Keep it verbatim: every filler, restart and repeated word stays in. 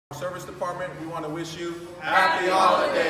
Service Department, we want to wish you happy holidays.